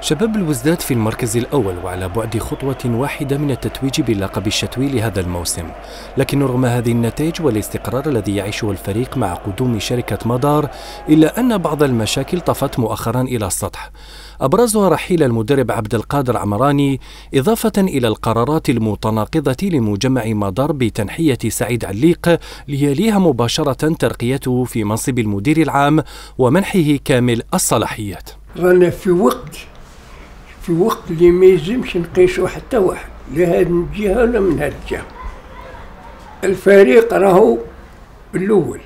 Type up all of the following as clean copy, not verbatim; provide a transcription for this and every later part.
شباب الوزداد في المركز الأول وعلى بعد خطوة واحدة من التتويج باللقب الشتوي لهذا الموسم، لكن رغم هذه النتائج والاستقرار الذي يعيشه الفريق مع قدوم شركة مدار، إلا أن بعض المشاكل طفت مؤخرا إلى السطح، أبرزها رحيل المدرب عبد القادر عمراني، إضافة إلى القرارات المتناقضة لمجمع مدار بتنحية سعيد عليق ليليها مباشرة ترقيته في منصب المدير العام ومنحه كامل الصلاحيات. رانا في وقت اللي ما يلزمش نقيسوا حتى واحد لا هاد الجهه ولا من هاد الجهه. الفريق راهو الاول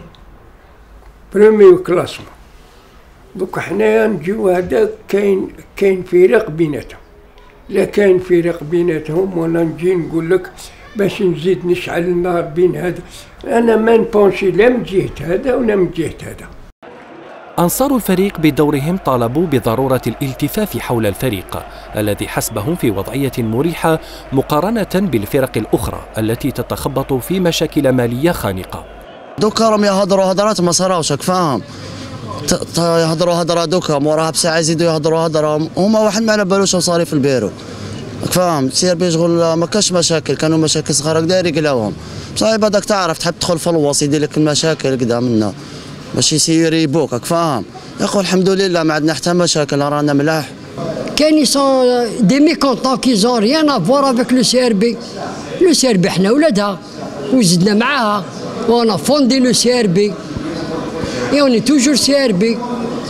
بريمير كلاسمون، دوك حنايا نجيو هذا كاين فرق بيناتهم، لا كاين فرق بيناتهم وانا نجي نقول لك باش نزيد نشعل النار بين هذا، انا ما نبونشي لا من جهه هذا ولا من جهه هذا. أنصار الفريق بدورهم طالبوا بضرورة الالتفاف حول الفريق الذي حسبهم في وضعية مريحة مقارنة بالفرق الأخرى التي تتخبط في مشاكل مالية خانقة. دوكا راهم يهضروا هضرات ما صراوش، راك فاهم؟ يهضروا هضره دوكا موراها بساعة يزيدوا يهضروا هضره، هما واحد ما على بالوش صاري في البيرو، راك فاهم؟ سير بيشغل ما كاش مشاكل، كانوا مشاكل صغار هكذا يقلاوهم، بصح بعدك تعرف تحب تدخل في الوسط يدير لك المشاكل كذا منا باش يسير يبوك، راك فاهم؟ يقول الحمد لله ما عندنا حتى مشاكل رانا ملاح. كاين سون دي ميكونطون كي زون ريان افوار افيك لو سي ار بي. لو سي ار بي حنا ولادها وزدنا معاها وانا فوندي لو سي ار بي اي اوني توجور سي ار بي.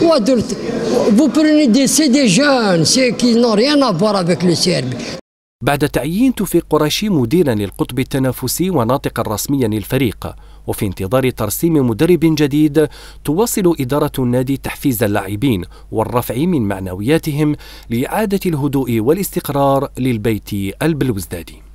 Vous prenez des jeunes qui n'ont rien à voir avec le CRB. بعد تعيين توفيق قريشي مديرا للقطب التنافسي وناطقا رسميا للفريق، وفي انتظار ترسيم مدرب جديد، تواصل إدارة النادي تحفيز اللاعبين والرفع من معنوياتهم لإعادة الهدوء والاستقرار للبيت البلوزدادي.